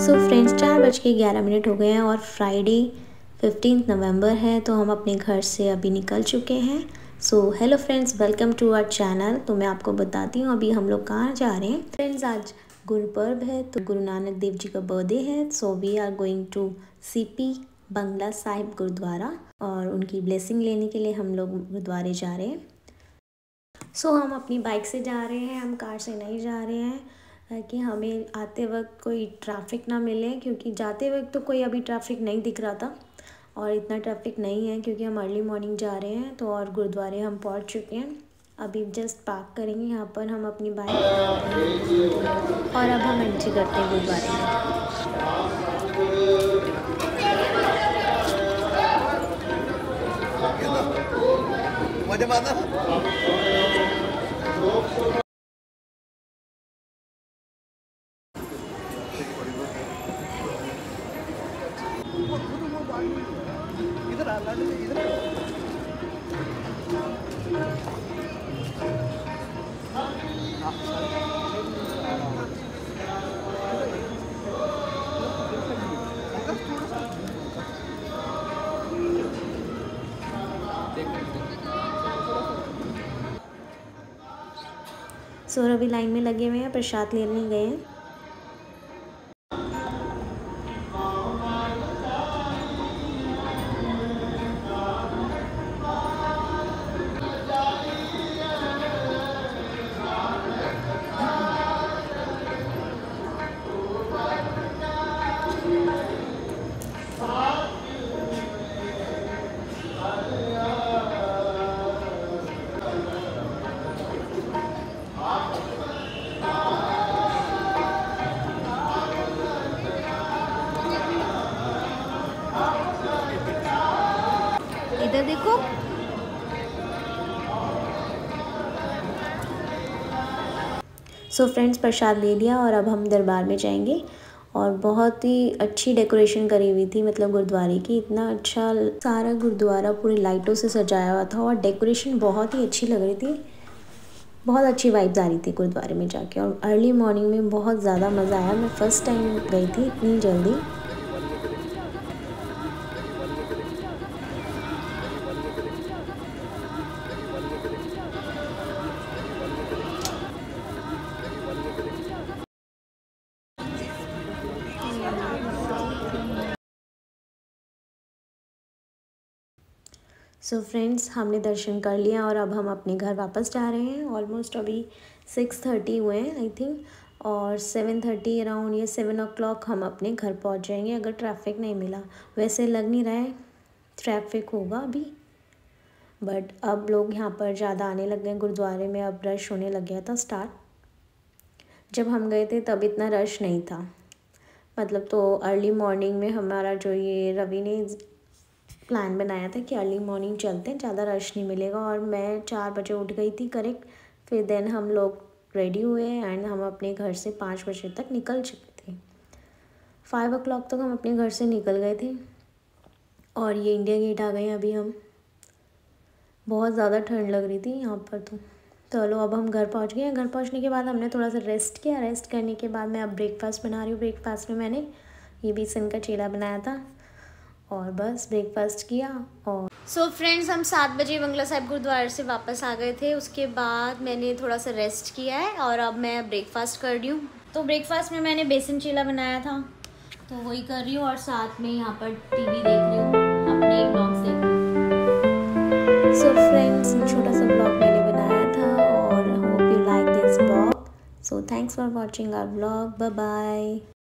So friends 4:11 हो गए हैं और फ्राइडे 15 नवंबर है, तो हम अपने घर से अभी निकल चुके हैं। So hello friends, welcome to our channel. तो मैं आपको बताती हूँ अभी हम लोग कहाँ जा रहे हैं। फ्रेंड्स आज गुरुपर्व है, तो गुरु नानक देव जी का बर्थडे है। So we are going to CP Bangla Sahib Gurudwara और उनकी ब्लेसिंग लेने के लिए हम लोग गुरुद्वारे जा रहे हैं। सो हम अपनी बाइक से जा रहे हैं, हम कार से नहीं जा रहे हैं ताकि हमें आते वक्त कोई ट्रैफिक ना मिले, क्योंकि जाते वक्त तो कोई अभी ट्रैफिक नहीं दिख रहा था और इतना ट्रैफिक नहीं है क्योंकि हम अर्ली मॉर्निंग जा रहे हैं। तो और गुरुद्वारे हम पहुंच चुके हैं, अभी जस्ट पार्क करेंगे यहाँ पर हम अपनी बाइक और अब हम एंट्री करते हैं गुरुद्वारे में। सो अभी लाइन में लगे हुए हैं, प्रसाद लेने गए हैं। इधर देखो, सो फ्रेंड्स प्रसाद ले लिया और अब हम दरबार में जाएंगे। और बहुत ही अच्छी डेकोरेशन करी हुई थी, मतलब गुरुद्वारे की इतना अच्छा सारा गुरुद्वारा पूरी लाइटों से सजाया हुआ था और डेकोरेशन बहुत ही अच्छी लग रही थी। बहुत अच्छी वाइब्स आ रही थी गुरुद्वारे में जाके और अर्ली मॉर्निंग में बहुत ज़्यादा मज़ा आया। मैं फ़र्स्ट टाइम गई थी इतनी जल्दी। सो फ्रेंड्स हमने दर्शन कर लिया और अब हम अपने घर वापस जा रहे हैं। ऑलमोस्ट अभी 6:30 हुए हैं आई थिंक, और 7:30 अराउंड या 7 o'clock हम अपने घर पहुंच जाएंगे अगर ट्रैफिक नहीं मिला। वैसे लग नहीं रहा है ट्रैफिक होगा अभी, बट अब लोग यहाँ पर ज़्यादा आने लग गए गुरुद्वारे में, अब रश होने लग गया था स्टार्ट। जब हम गए थे तब इतना रश नहीं था, मतलब तो अर्ली मॉर्निंग में हमारा जो ये रवि ने प्लान बनाया था कि अर्ली मॉर्निंग चलते हैं, ज़्यादा रश नहीं मिलेगा। और मैं 4 बजे उठ गई थी करेक्ट। फिर देन हम लोग रेडी हुए एंड हम अपने घर से 5 बजे तक निकल चुके थे। 5 o'clock तक हम अपने घर से निकल गए थे और ये इंडिया गेट आ गए अभी हम। बहुत ज़्यादा ठंड लग रही थी यहाँ पर तो चलो अब हम घर पहुँच गए हैं। घर पहुँचने के बाद हमने थोड़ा सा रेस्ट किया। रेस्ट करने के बाद मैं अब ब्रेकफास्ट बना रही हूँ। ब्रेकफास्ट में मैंने ये बेसन का चीला बनाया था और बस ब्रेकफास्ट किया। और सो फ्रेंड्स हम 7 बजे बंगला साहिब गुरुद्वारे से वापस आ गए थे। उसके बाद मैंने थोड़ा सा रेस्ट किया है और अब मैं ब्रेकफास्ट कर रही हूँ। तो ब्रेकफास्ट में मैंने बेसन चीला बनाया था, तो वही कर रही हूँ और साथ में यहाँ पर टीवी देख रही हूँ, अपने ब्लॉग्स देख रही हूँ। सो फ्रेंड्स छोटा सा ब्लॉग मैंने बनाया था और hope you like this blog. So thanks for watching our blog. Bye bye.